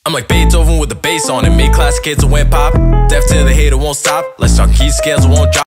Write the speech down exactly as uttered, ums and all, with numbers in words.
I'm like Beethoven with the bass on it. Made classic hits that went pop. Deaf to the hater won't stop. Let's talk key scales, won't drop.